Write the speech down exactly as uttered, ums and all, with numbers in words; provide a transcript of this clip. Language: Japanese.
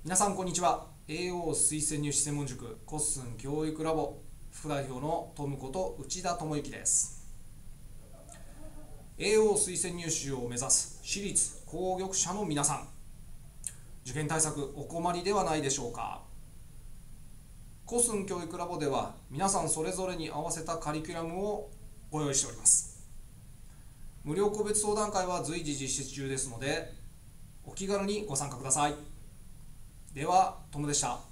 皆さんこんにちは。 エーオー 推薦入試専門塾コッスン教育ラボ副代表のトムこと内田智之です。 エーオー 推薦入試を目指す私立紅玉者の皆さん、受験対策お困りではないでしょうか。コッスン教育ラボでは皆さんそれぞれに合わせたカリキュラムをご用意しております。無料個別相談会は随時実施中ですので、お気軽にご参加ください。では、トムでした。